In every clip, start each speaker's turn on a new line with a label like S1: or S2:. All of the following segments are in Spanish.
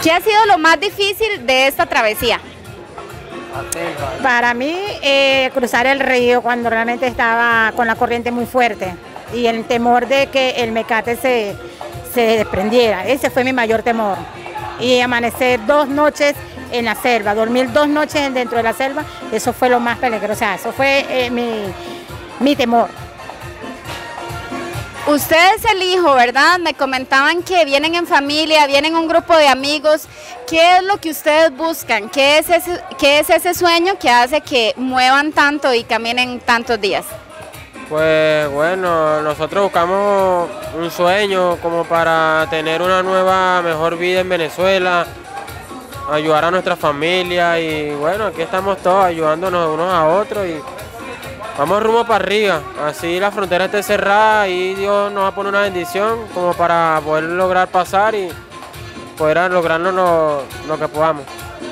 S1: ¿Qué ha sido lo más difícil de esta travesía?
S2: Para mí, cruzar el río cuando realmente estaba con la corriente muy fuerte y el temor de que el mecate se desprendiera. Ese fue mi mayor temor. Y amanecer 2 noches en la selva, dormir 2 noches dentro de la selva, eso fue lo más peligroso. O sea, eso fue mi temor.
S1: Usted es el hijo, ¿verdad? Me comentaban que vienen en familia, vienen un grupo de amigos. ¿Qué es lo que ustedes buscan? ¿Qué es ese sueño que hace que muevan tanto y caminen tantos días?
S3: Pues bueno, nosotros buscamos un sueño como para tener una nueva, mejor vida en Venezuela, ayudar a nuestra familia y bueno, aquí estamos todos ayudándonos unos a otros y vamos rumbo para arriba, así la frontera esté cerrada y Dios nos va a poner una bendición como para poder lograr pasar y poder lograrnos lo que podamos.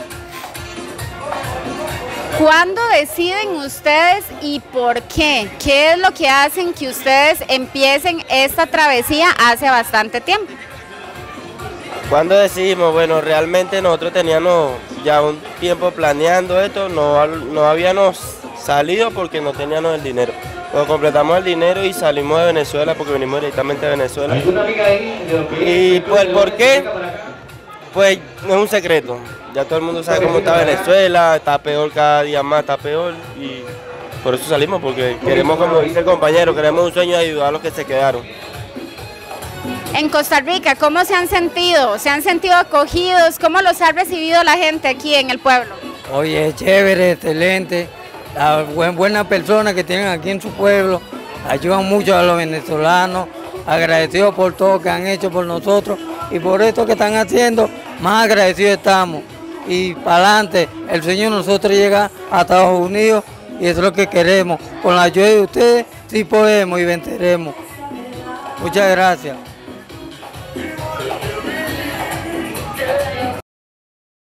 S1: ¿Cuándo deciden ustedes y por qué? ¿Qué es lo que hacen que ustedes empiecen esta travesía hace bastante tiempo?
S4: ¿Cuándo decidimos? Bueno, realmente nosotros teníamos ya un tiempo planeando esto, no habíamos salido porque no teníamos el dinero. Pues completamos el dinero y salimos de Venezuela porque venimos directamente de Venezuela. Y pues, ¿por qué? Pues no es un secreto. Ya todo el mundo sabe cómo está Venezuela, está peor cada día más, está peor y por eso salimos, porque queremos, como dice el compañero, queremos un sueño de ayudar a los que se quedaron.
S1: En Costa Rica, ¿cómo se han sentido? ¿Se han sentido acogidos? ¿Cómo los ha recibido la gente aquí en el pueblo?
S5: Oye, chévere, excelente. Las buenas personas que tienen aquí en su pueblo ayudan mucho a los venezolanos, agradecidos por todo que han hecho por nosotros y por esto que están haciendo, más agradecidos estamos. Y para adelante, el sueño de nosotros llega a Estados Unidos y eso es lo que queremos. Con la ayuda de ustedes sí podemos y venceremos. Muchas gracias.